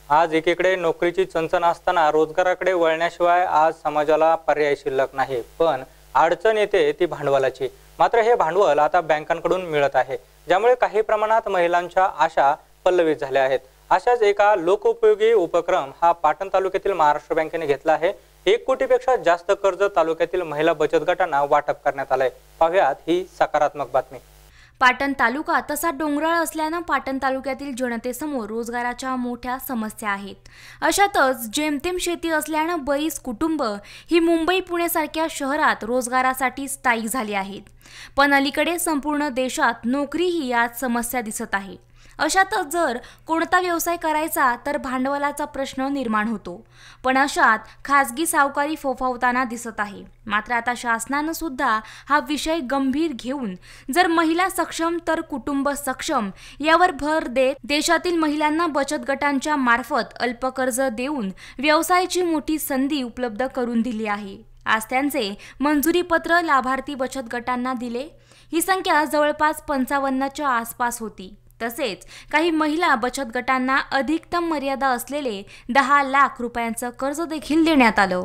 आज एकीकडे नोकरीची चणचण असताना रोजगाराकडे वळण्याशिवाय आज समाजाला पर्याय शिल्लक नाही, पण अडचण येते ती भांडवलाची। मात्र हे भांडवल आता बँकांकडून मिळत आहे, ज्यामुळे काही प्रमाणात महिलांच्या आशा पल्लवित झाल्या आहेत। अशाच एका लोकोपयोगी उपक्रम हा पाटण तालुक्यातील महाराष्ट्र बँकेने घेतला आहे। 1 कोटीपेक्षा जास्त कर्ज तालुक्यातील महिला बचत गटांना वाटप करण्यात आले। पाहुयात ही सकारात्मक बातमी। पाटण तालुका तसा डोंगराळ असल्यानं पाटण तालुक्यातील जनतेसमोर रोजगाराच्या मोठ्या समस्या आहेत। अशातच जेमतेम शेती असल्यानं बरीच कुटुंब ही मुंबई पुणे शहरात रोजगारासाठी स्थायिक झाली आहेत। पण अलीकडे संपूर्ण देशात नोकरी ही आज समस्या दिसत आहे। अशातच जर कोणता व्यवसाय करायचा तर भांडवलाचा प्रश्न निर्माण होतो, पण अशात खासगी सावकारी फोफावताना दिसत आहे। मात्र आता शासनानं सुद्धा हा विषय गंभीर घेऊन जर महिला सक्षम तर कुटुंब सक्षम यावर भर देत देशातील महिलांना बचत गटांच्या मार्फत अल्प कर्ज देऊन व्यवसायाची मोठी संधी उपलब्ध करून दिली आहे। आज त्यांचे मंजुरी पत्र लाभार्थी बचत गटांना दिले। ही संख्या जवळपास 55च्या आसपास होती। तसेच काही महिला बचत गटांना अधिकतम मर्यादा असलेले 10 लाख रुपयांचं कर्ज देखील देण्यात आलं।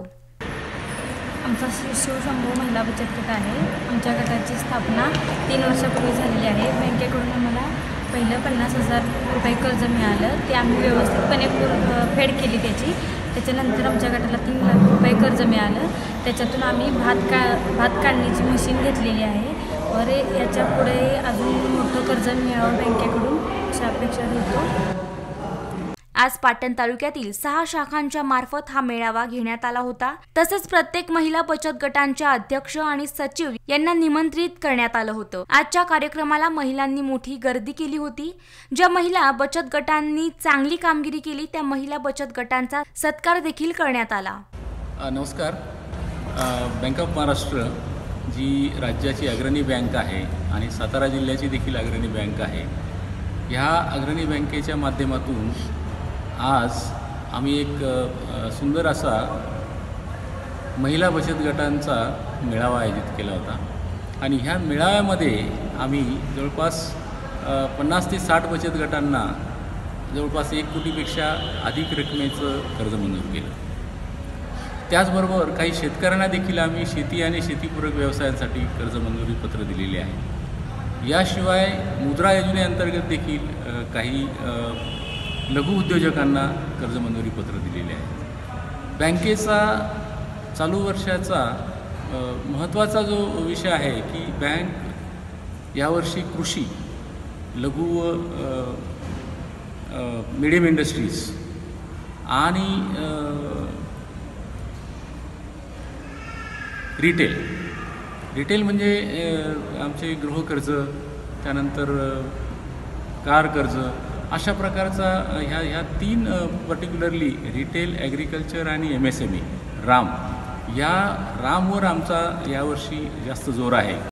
आमचा शिवशंभू महिला बचत गट आहे। आमच्या गटाची स्थापना 3 वर्षापूर्वी झालेली आहे। बँकेकडून आम्हाला पहिलं 50,000 रुपये कर्ज मिळालं, ते आम्ही व्यवस्थितपणे फेड केली त्याची। त्याच्यानंतर आमच्या गटाला 3 लाख रुपये कर्ज मिळालं। त्याच्यातून आम्ही भात काढण्याची मशीन घेतलेली आहे। और याच्या पुढे अजून मोठं कर्ज मिळावं बँकेकडून अशी अपेक्षा होतो। आज पाटण तालुक्यातील 6 शाखांच्या मार्फत हा मेळावा घेण्यात आला होता। तसेच प्रत्येक महिला बचत गटांच्या अध्यक्ष आणि सचिव यांना निमंत्रित करण्यात आलं होतं। आजच्या कार्यक्रमाला महिलांनी मोठी गर्दी केली होती। ज्या महिला बचत गटांनी चांगली कामगिरी केली त्या महिला बचत गटांचा सत्कार देखील करण्यात आला। नमस्कार। बँक ऑफ महाराष्ट्र जी राज्याची अग्रणी बँक आहे आणि सातारा जिल्ह्याची देखील अग्रणी बँक आहे, ह्या अग्रणी बँकेच्या माध्यमातून आज आम्ही एक सुंदर असा महिला बचत गटांचा मेळावा आयोजित केला होता। आणि ह्या मेळाव्यामध्ये आम्ही जवळपास 50 ते 60 बचत गटांना जवळपास 1 कोटीपेक्षा अधिक रकमेचं कर्ज मंजूर केलं। त्याचबरोबर काही शेतकऱ्यांना देखील आम्ही शेती आणि शेतीपूरक व्यवसायांसाठी कर्ज मंजुरी पत्र दिलेले आहे। याशिवाय मुद्रा योजनेअंतर्गत देखील काही लघु उद्योजकांना कर्ज मंजुरी पत्र दिलेले आहे। बँकेचा चालू वर्षाचा महत्त्वाचा जो विषय आहे की बँक यावर्षी कृषी, लघु व मिडियम इंडस्ट्रीज आणि रिटेल म्हणजे आमचे गृहकर्ज, त्यानंतर कार कर्ज, अशा प्रकारचा ह्या 3 पर्टिक्युलरली रिटेल, ॲग्रिकल्चर आणि MSME रामवर आमचा यावर्षी जास्त जोर आहे।